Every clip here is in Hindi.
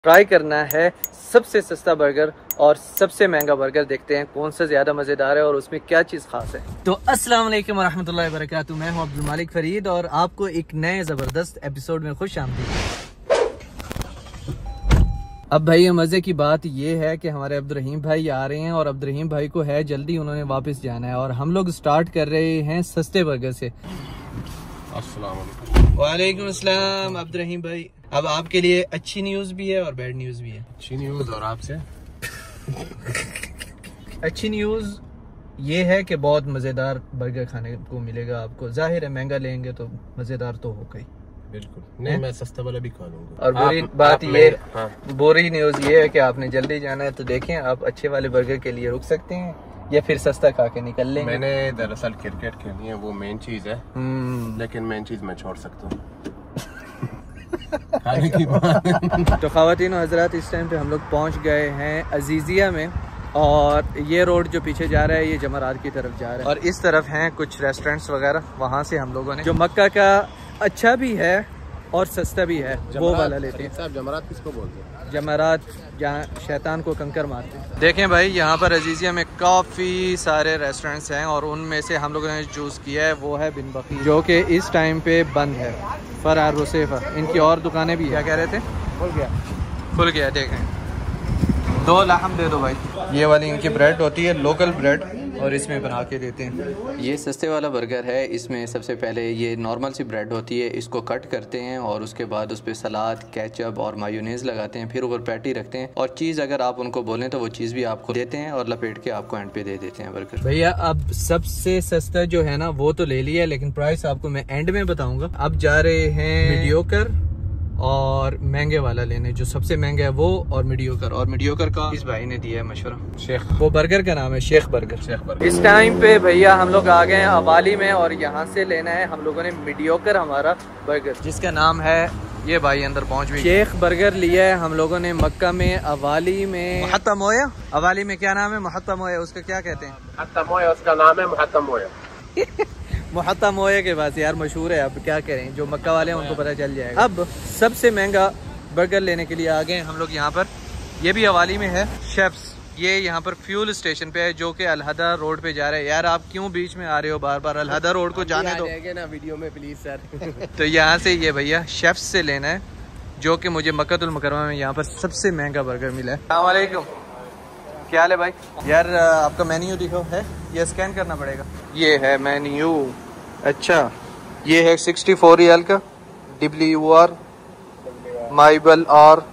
ट्राई करना है सबसे सस्ता बर्गर और सबसे महंगा बर्गर। देखते हैं कौन सा ज़्यादा मज़ेदार है और उसमें क्या चीज़ खास है। तो अस्सलाम वालेकुम वरहमतुल्लाहि वबरकातुहू। मैं हूं अब्दुल मालिक फरीद और आपको एक नए ज़बरदस्त एपिसोड में खुश आमदीद। अब भाई मज़े की बात ये है कि हमारे अब्दुर्रहीम भाई आ रहे हैं और अब्दुर्रहीम भाई को है जल्दी, उन्होंने वापस जाना है और हम लोग स्टार्ट कर रहे हैं सस्ते बर्गर से। अस्सलाम वालेकुम। वालेकुम अस्सलाम अब्दुर्रहीम भाई। अब आपके लिए अच्छी न्यूज़ भी है और बैड न्यूज़ भी है। अच्छी न्यूज़ और आपसे अच्छी न्यूज़ ये है कि बहुत मज़ेदार बर्गर खाने को मिलेगा आपको। जाहिर है महंगा लेंगे तो मज़ेदार तो होगा ही। बिल्कुल नहीं, मैं सस्ता वाला भी खा लूंगा। और बुरी बात ये, बुरी न्यूज़ ये है कि आपने जल्दी जाना है, तो देखें आप अच्छे वाले बर्गर के लिए रुक सकते हैं या फिर सस्ता खा के निकल लेंगे। मैंने दरअसल क्रिकेट खेलनी है, वो मेन चीज़ है, लेकिन मेन चीज़ मैं छोड़ सकता हूँ। तो ख़वातीन और हज़रात, इस टाइम पे हम लोग पहुँच गए हैं अजीज़िया में और ये रोड जो पीछे जा रहा है ये जमरात की तरफ जा रहा है और इस तरफ हैं कुछ रेस्टोरेंट्स वगैरह। वहाँ से हम लोगों ने जो मक्का का अच्छा भी है और सस्ता भी है वो वाला लेते हैं। साहब जमरात किसको बोलते हैं? जमरात जहाँ शैतान को कंकर मारते हैं। देखें भाई यहाँ पर अजीज़िया में काफ़ी सारे रेस्टोरेंट्स हैं और उनमें से हम लोगों ने चूज़ किया है वो है बिन बकी, जो कि इस टाइम पे बंद है। फरार रुसेफा, इनकी और दुकानें भी क्या कह रहे थे? खुल गया। देखें 2 लाहम दे दो भाई। ये वाली इनकी ब्रेड होती है, लोकल ब्रेड, और इसमें बना के देते हैं। ये सस्ते वाला बर्गर है। इसमें सबसे पहले ये नॉर्मल सी ब्रेड होती है, इसको कट करते हैं और उसके बाद उस पर सलाद, केचप और मायोनेज़ लगाते हैं, फिर ऊपर पैटी रखते हैं और चीज़ अगर आप उनको बोलें तो वो चीज़ भी आपको देते हैं और लपेट के आपको एंड पे दे देते हैं बर्गर। भैया अब सबसे सस्ता जो है ना वो तो ले लिया, लेकिन प्राइस आपको मैं एंड में बताऊंगा। अब जा रहे हैं मीडियोकर और महंगे वाला लेने, जो सबसे महंगा है वो और मीडियोकर का इस भाई ने दिया है मशवरा। शेख, वो बर्गर का नाम है शेख बर्गर। इस टाइम पे भैया हम लोग आ गए हैं अवाली में और यहाँ से लेना है हम लोगों ने मीडियोकर हमारा बर्गर, जिसका नाम है, ये भाई अंदर पहुँच गए, शेख बर्गर लिया है हम लोगों ने मक्का में, अवाली में। मुहत्तम मोया, अवाली में क्या नाम है? मुहत्तम मोया, उसका क्या कहते हैं? मुहत्तम मोया, उसका नाम है मुहत्तम मोया। मुहत्तम मोया के पास यार मशहूर है। अब क्या करें, जो मक्का वाले हैं उनको पता चल जाएगा। अब सबसे महंगा बर्गर लेने के लिए आ गए हम लोग यहाँ पर। ये भी हवाली में है शेफ्स। ये यहाँ पर फ्यूल स्टेशन पे है जो कि अलहदा रोड पे जा रहा है। यार आप क्यों बीच में आ रहे हो बार बार? अलहदा रोड को जाने दो ना वीडियो में प्लीज सर। तो यहाँ से ये भैया शेफ्स से लेना है, जो कि मुझे मक्कातुल मुकर्रमा में यहाँ पर सबसे महंगा बर्गर मिला है। अस्सलाम वालेकुम, क्या हाल है भाई? यार आपका मेन्यू दिखो है, ये स्कैन करना पड़ेगा। ये है मेन्यू। अच्छा, ये है 64 रियाल का WR माइबल, और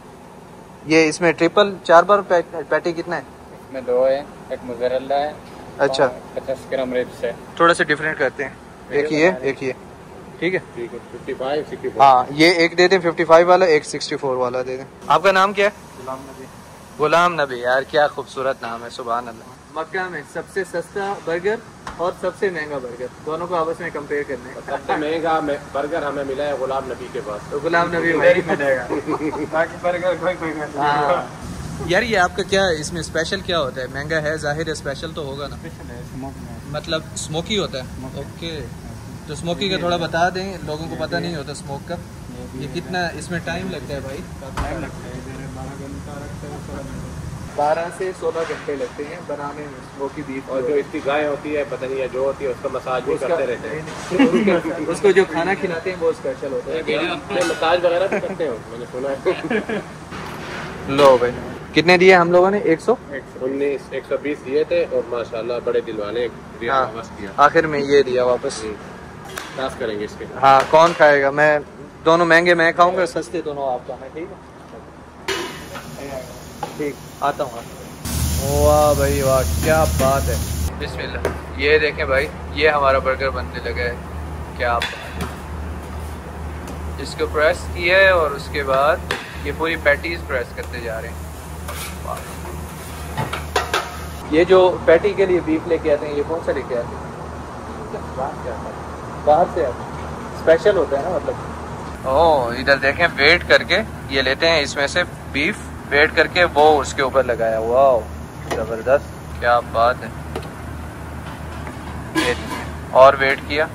ये इसमें ट्रिपल 4 बार पैटी कितना है? इसमें 2 है, एक मोज़रेला है। अच्छा, 50 ग्राम रिब्स है। थोड़ा सा डिफरेंट करते हैं, एक ये ठीक है। 55, 64। हाँ, ये एक दे दें 55 वाला, एक 64 वाला दे दें। आपका नाम क्या है? गुलाम नबी। यार क्या खूबसूरत नाम है, सुभान अल्लाह। मक्का में सबसे सस्ता बर्गर और सबसे महंगा बर्गर, दोनों को आपस में कंपेयर करने हैं। सबसे महंगा बर्गर हमें मिला है गुलाम नबी के पास। तो गुलाम नबी वही मिलेगा, बाकी बर्गर कोई यार ये आपका क्या इसमें स्पेशल क्या होता है? महंगा है, जाहिर है स्पेशल तो होगा ना। मतलब स्मोकी होता है। ओके, तो स्मोकी का थोड़ा बता दें, लोगों को पता नहीं होता स्मोक का। ये कितना इसमें टाइम लगता है भाई? 12 से 16 घंटे लगते हैं बनाने में स्मोकी बीफ। और जो इसकी गाय होती है, पता नहीं है जो होती है, उसका मसाज भी करते रहते हैं। उसको जो खाना खिलाते हैं वो स्पेशल होता है। मसाज वगैरह भी करते हैं, मैंने सुना है। लो भाई, कितने दिए हम लोगों ने? 119, 120 दिए थे और माशाल्लाह बड़े दिल वाले वापस किया। आखिर में ये दिया वापस। टास्क करेंगे इसके। हाँ, कौन खाएगा? मैं दोनों महंगे मैं खाऊंगा, सस्ते दोनों आप खाना। ठीक है, ठीक, आता हूँ। वाह भाई वाह, क्या बात है। बिस्मिल्लाह। ये देखें भाई, ये हमारा बर्गर बनने लगा है। क्या बात है। इसको प्रेस किया है और उसके बाद ये पूरी पैटीज प्रेस करते जा रहे हैं। ये जो पैटी के लिए बीफ लेके आते हैं, ये कौन सा लेके आते हैं? बाहर से आते हैं, स्पेशल होता है ना मतलब। ओह, इधर देखें, वेट करके ये लेते हैं इसमें से बीफ, वेट करके वो उसके ऊपर लगाया। वाह जबरदस्त, क्या बात है। ये और वेट किया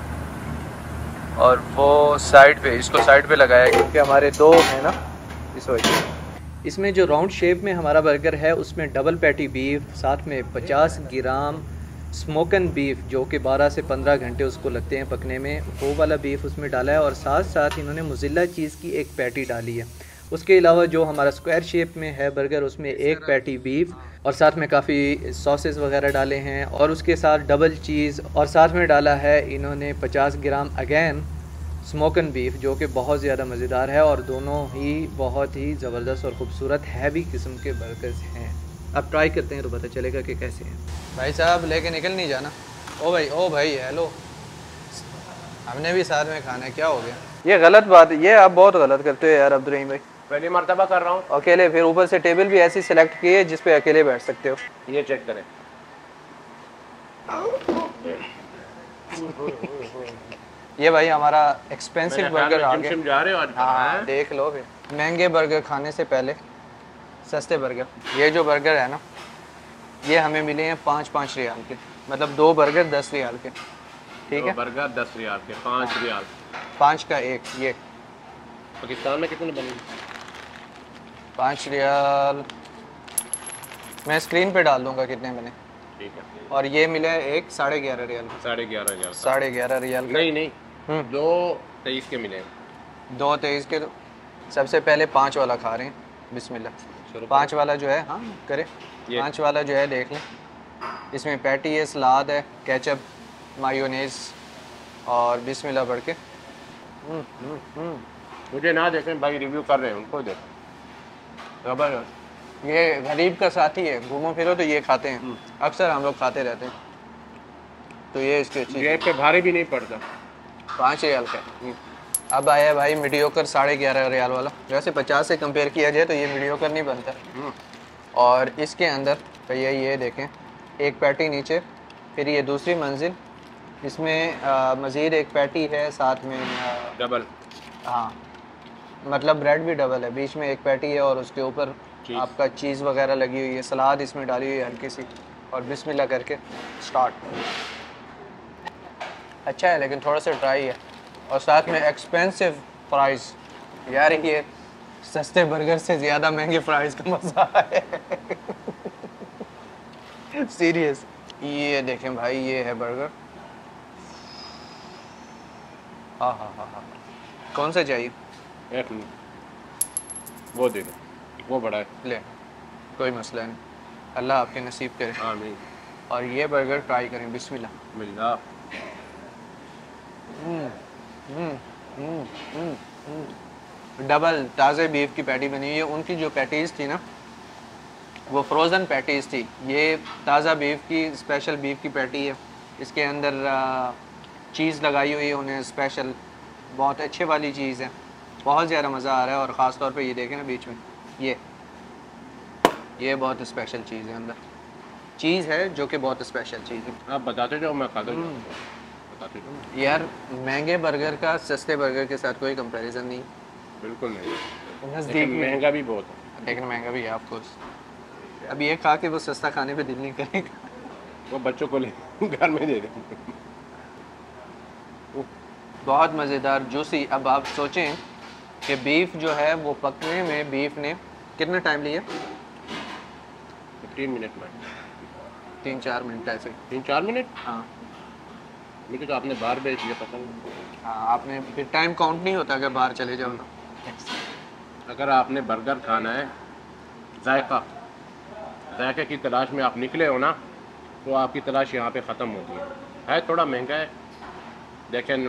और वो साइड पे, इसको साइड पे लगाया क्योंकि हमारे 2 है ना, इस वजह से। इसमें जो राउंड शेप में हमारा बर्गर है उसमें डबल पैटी बीफ, साथ में 50 ग्राम स्मोकन बीफ जो कि 12 से 15 घंटे उसको लगते हैं पकने में, वो वाला बीफ उसमें डाला है। और साथ साथ इन्होंने मोज़रेला चीज़ की एक पैटी डाली है। उसके अलावा जो हमारा स्क्वायर शेप में है बर्गर उसमें एक पैटी बीफ और साथ में काफ़ी सॉसेस वगैरह डाले हैं, और उसके साथ डबल चीज़, और साथ में डाला है इन्होंने 50 ग्राम अगैन स्मोकन बीफ जो कि बहुत ज़्यादा मज़ेदार है। और दोनों ही बहुत ही ज़बरदस्त और ख़ूबसूरत हैवी किस्म के बर्गर्स हैं। अब ट्राई करते हैं तो पता चलेगा कि कैसे हैं। भाई साहब लेके निकल नहीं जाना। ओ भाई हेलो, हमने भी साथ में खाना है, क्या हो गया? ये गलत बात, ये आप बहुत गलत करते हो यार अब्दुर्रहीम भाई। पहली मर्तबा कर रहा हूँ अकेले, फिर ऊपर से टेबल भी ऐसी सिलेक्ट की है जिस पे अकेले बैठ सकते हो। ये चेक करें। ये भाई हमारा एक्सपेंसिव बर्गर आ गया। जा रहे हो आज? हाँ देख लो फिर। महंगे बर्गर खाने से पहले सस्ते बर्गर। ये जो बर्गर है ना ये हमें मिले हैं 5-5 रियाल के, मतलब 2 बर्गर 10 रियाल के। ठीक है, बर्गर 10 रियाल के, 5 रियाल, 5 का एक। ये पाकिस्तान में कितने बने? 5 रियाल मैं स्क्रीन पे डाल दूंगा कितने बने। ठीक है। और ये मिले एक 11.5 रियाल का। 11.5 रियाल। 11.5 रियाल का नहीं 2.23 के मिले। 2.23 के। सबसे पहले 5 वाला खा रहे हैं, बिस्मिल्लाह। 5 वाला जो है, हाँ करे, 5 वाला जो है देख लें। इसमें पैटी है, सलाद है, केचप, मायोनेज़ और बिस्मिल्लाह पढ़ के। मुझे ना देखें भाई, रिव्यू कर रहे हैं, उनको देखो। ज़बरदस्त। ये गरीब का साथी है, घूमो फिरो तो ये खाते हैं, अक्सर हम लोग खाते रहते हैं। तो ये इसके जेब पे भारी भी नहीं पड़ता। 5 रियाल का। अब आया भाई मीडियोकर 11.5 रियाल वाला। वैसे 50 से कंपेयर किया जाए तो ये मीडियोकर नहीं बनता। और इसके अंदर भैया ये देखें, एक पैटी नीचे, फिर ये दूसरी मंजिल, इसमें मज़ीद एक पैटी है, साथ में डबल। हाँ मतलब ब्रेड भी डबल है, बीच में एक पैटी है और उसके ऊपर आपका चीज़ वगैरह लगी हुई है, सलाद इसमें डाली हुई है हल्की सी। और बिस्मिल्लाह करके स्टार्ट। अच्छा है लेकिन थोड़ा सा ड्राई है, और साथ में एक्सपेंसिव प्राइस। यार ये सस्ते बर्गर से ज़्यादा महंगे प्राइस का मज़ा है। सीरियस। ये देखें भाई, ये है बर्गर। हाँ कौन सा चाहिए? एक वो दे दो, वो बड़ा है। ले, कोई मसला नहीं, अल्लाह आपके नसीब करे। आमीन। और ये बर्गर ट्राई करें, बिस्मिल्लाह। मिल्ला। डबल ताज़े बीफ की पैटी बनी हुई है। उनकी जो पैटीज़ थी ना वो फ्रोज़न पैटीज़ थी, ये ताज़ा बीफ की, स्पेशल बीफ की पैटी है। इसके अंदर चीज़ लगाई हुई है उन्हें स्पेशल, बहुत अच्छे वाली चीज़ है, बहुत ज़्यादा मज़ा आ रहा है। और ख़ास तौर पे ये देखें ना बीच में, ये बहुत स्पेशल चीज़ है, अंदर चीज़ है जो कि बहुत स्पेशल चीज़ है। आप बताते जाओ, मैं खाता जाऊँ। बताते जाओ यार महंगे बर्गर का सस्ते बर्गर के साथ कोई कंपैरिजन नहीं। बिल्कुल नहीं, नज़दीक महंगा भी बहुत है, लेकिन महंगा भी है ऑफकोर्स। अब ये खा के वो सस्ता खाने पे दिल नहीं करेगा। वो बच्चों को ले घर में दे दें। बहुत मज़ेदार जूसी। अब आप सोचें कि बीफ जो है वो पकने में बीफ ने कितना टाइम लिया? 3 मिनट में, 3-4 मिनट ऐसे। 3-4 मिनट। हाँ मुझे तो आपने बाहर भेज दिया, पता नहीं। हाँ, आपने फिर टाइम काउंट नहीं होता अगर बाहर चले जाओ ना। अगर आपने बर्गर खाना है, जायके की तलाश में आप निकले हो ना, तो आपकी तलाश यहाँ पे ख़त्म होती है। थोड़ा महंगा है लेकिन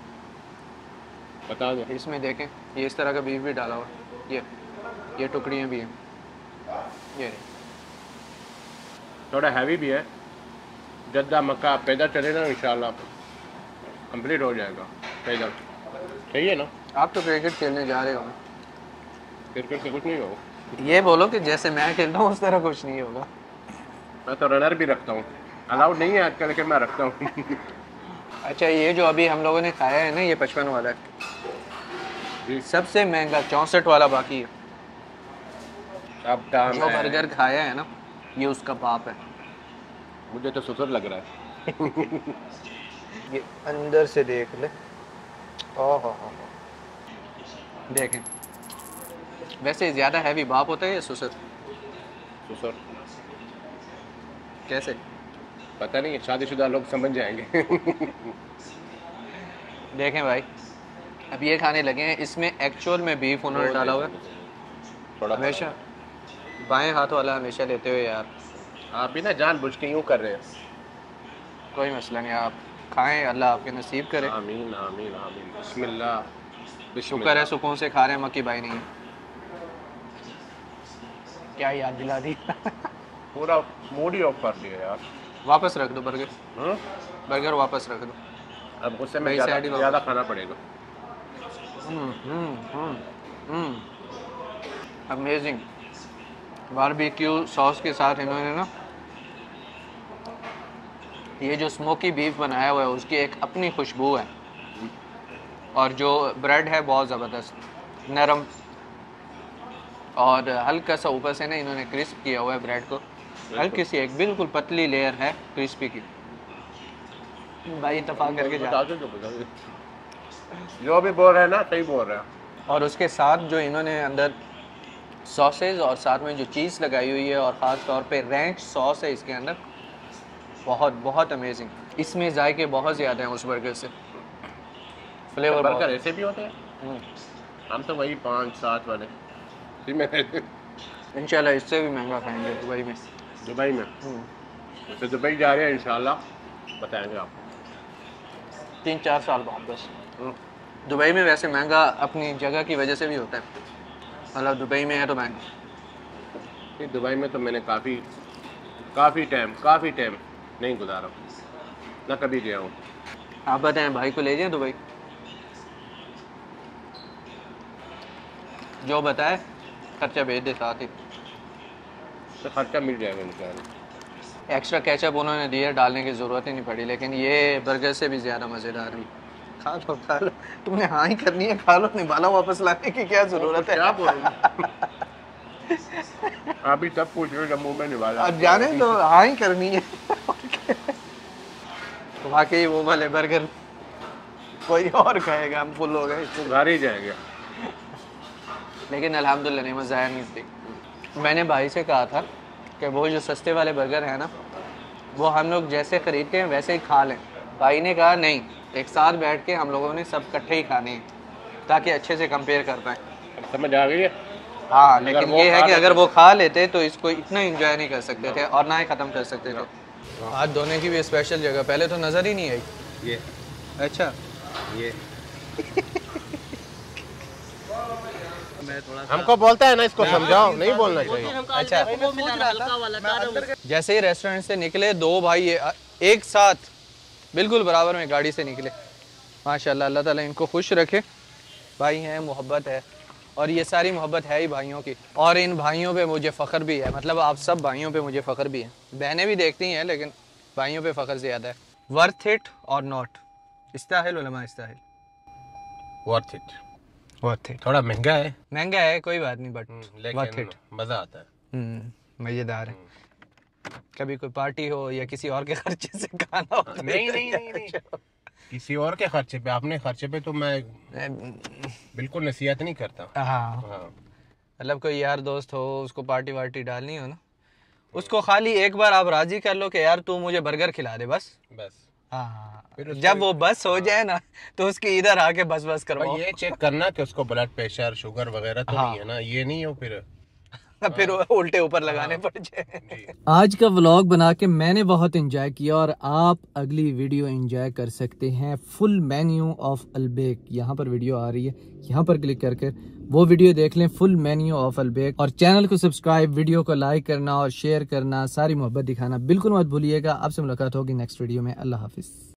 बता दें, इसमें देखें ये इस तरह का बीफ भी डाला हुआ, ये टुकड़ियाँ भी हैं, ये थोड़ा हैवी भी है। जद्दा मक्का आप पैदल चले ना, इंशाल्लाह कंप्लीट हो जाएगा पैदल। सही है ना? आप तो क्रिकेट खेलने जा रहे हो, क्रिकेट से कुछ नहीं होगा। ये बोलो कि जैसे मैं खेलता हूँ उस तरह कुछ नहीं होगा। मैं तो रनर भी रखता हूँ, अलाउड नहीं है आजकल, लेकिन मैं रखता हूँ। अच्छा, ये जो अभी हम लोगों ने खाया है ना, ये 55 वाला है जी। सबसे महंगा 64 वाला बाकी है। अब दाम जो है। बर्गर खाया है ना, ये उसका बाप है। मुझे तो सुसर लग रहा है। ये अंदर से देख ले, ओहो देखें, वैसे ज़्यादा हैवी बाप होता है या सुसर? सुसर कैसे? पता नहीं, शादीशुदा लोग समझ जाएंगे। देखें भाई, अब ये खाने लगे हैं, इसमें एक्चुअल में बीफ उन्होंने डाला हुआ है। थोड़ा हमेशा बाएं हाथ वाला हमेशा लेते हुए यार। आप भी ना जानबूझ के यूँ कर रहे हैं। कोई मसला नहीं, आप खाएं, अल्लाह आपके नसीब करे। आमीन आमीन आमीन। बिस्मिल्लाह शुक्र बिस्मिल्लाह। है सुकून से खा रहे हैं, मक्की भाई नहीं है। क्या याद दिला दी। पूरा मूड ही ऑफ कर दिया यार। वापस रख दो बर्गर, बर्गर वापस रख दो। अब गुस्से में भाई साइड ही ज़्यादा खाना पड़ेगा। अमेजिंग। बारबेक्यू सॉस के साथ इन्होंने ना ये जो स्मोकी बीफ बनाया हुआ है उसकी एक अपनी खुशबू है, और जो ब्रेड है बहुत ज़बरदस्त नरम, और हल्का सा ऊपर से ना इन्होंने क्रिस्प किया हुआ है ब्रेड को, हल्की सी एक बिल्कुल पतली लेयर है क्रिस्पी की। भाई इत्तेफाक करके जा। जो भी बोल रहे हैं ना सही बोल रहे हैं। और उसके साथ जो इन्होंने अंदर सॉसेज और साथ में जो चीज़ लगाई हुई है और ख़ास तौर पे रैंच सॉस है इसके अंदर, बहुत बहुत अमेजिंग। इसमें जायके बहुत ज़्यादा हैं उस बर्गर से, फ्लेवर बर्गर ऐसे भी होते हैं। हम तो वही 5-7 वाले इंशाल्लाह इससे भी महंगा खाएंगे दुबई में। दुबई में तो दुबई जा रहे हैं इंशाल्लाह, बताएंगे आपको 3-4 साल बाद बस। दुबई में वैसे महंगा अपनी जगह की वजह से भी होता है, मतलब दुबई में है तो महंगा। दुबई में तो मैंने काफ़ी टाइम नहीं गुजारा, ना कभी गया हूँ। आप बताएं भाई को ले जाएं दुबई, जो बताए खर्चा भेज दे साथ ही, तो खर्चा मिल जाएगा इंशाल्लाह। एक्स्ट्रा केचप उन्होंने दिया, डालने की ज़रूरत ही नहीं पड़ी, लेकिन ये बर्गर से भी ज़्यादा मज़ेदार है। खा लो, तुमने हाँ ही करनी है, खा लो, निभाला वापस लाने की क्या ज़रूरत है। क्या बोल आप भी सब पूछ रहे हो, मुंह में निभाला। अब जाने तो हाँ ही करनी है। तो वाकई वो वाले बर्गर कोई और खाएगा, हम फुल हो गए, घर ही जाएंगे। लेकिन अल्हम्दुलिल्लाह नेमत ज़ाया नहीं थी। मैंने भाई से कहा था कि वो जो सस्ते वाले बर्गर हैं ना, वो हम लोग जैसे ख़रीदते हैं वैसे ही खा लें। भाई ने कहा नहीं, एक साथ बैठ के हम लोगों ने सब इकट्ठे ही खाने हैं ताकि अच्छे से कंपेयर कर पाएँ। समझ आ गई है? हाँ, लेकिन ये है कि अगर वो खा लेते तो इसको इतना एंजॉय नहीं कर सकते थे और ना ही ख़त्म कर सकते थे। हाथ धोने की भी स्पेशल जगह पहले तो नज़र ही नहीं आई। ये अच्छा, ये हमको बोलता है ना, इसको समझाओ, नहीं बोलना चाहिए। अच्छा, जैसे ही रेस्टोरेंट से निकले दो भाई एक साथ बिल्कुल बराबर में गाड़ी से निकले। माशाल्लाह, अल्लाह ताला इनको खुश रखे। भाई हैं, मोहब्बत है, और ये सारी मोहब्बत है ही भाइयों की, और इन भाइयों पे मुझे फ़ख्र भी है। मतलब आप सब भाइयों पे मुझे फ़ख्र भी है। बहनें भी देखती हैं लेकिन भाइयों पे फ़ख्र ज़्यादा है। वर्थ इट और नॉट, इस्ताहिल उलमा इस्ताहिल। Worth it, worth it. थोड़ा महंगा है कोई बात नहीं, बट वर्थ इट, मज़ा आता है, मज़ेदार है। कभी कोई पार्टी हो या किसी और के खर्चे से खाना हो तो नहीं किसी और के खर्चे पे, अपने खर्चे पे तो मैं बिल्कुल नसीहत नहीं करता। हाँ, मतलब कोई यार दोस्त हो, उसको पार्टी वार्टी डालनी हो ना, उसको खाली एक बार आप राजी कर लो कि यार तू मुझे बर्गर खिला दे, बस। हाँ, जब वो बस हो जाए ना तो उसकी इधर आके बस करवाओ। ये चेक करना कि उसको ब्लड प्रेशर शुगर वगैरह तो नहीं है ना, ये नहीं हो फिर उल्टे ऊपर लगाने पड़ जाए। आज का व्लॉग बना के मैंने बहुत एंजॉय किया, और आप अगली वीडियो एंजॉय कर सकते हैं। फुल मेन्यू ऑफ अलबेक, यहाँ पर वीडियो आ रही है, यहाँ पर क्लिक करके वो वीडियो देख लें, फुल मेन्यू ऑफ अलबेक। और चैनल को सब्सक्राइब, वीडियो को लाइक करना और शेयर करना, सारी मोहब्बत दिखाना बिल्कुल मत भूलिएगा। आपसे मुलाकात होगी नेक्स्ट वीडियो में। अल्लाह हाफिज।